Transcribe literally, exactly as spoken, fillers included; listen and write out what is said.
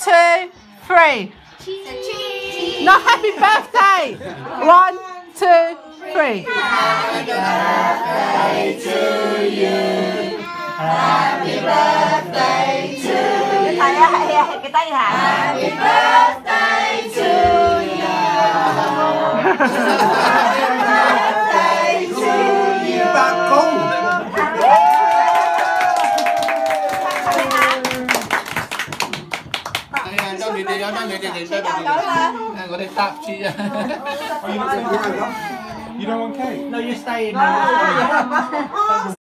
two, three. Cheese. No, happy birthday. One, two, three. Happy birthday to you. Happy birthday to you. Happy birthday to you. Happy birthday to you. Bạn Cung. Cho đi đi cho đi đi đi cho đi. Có thể tạm chi. You don't want cake? No, you stay in.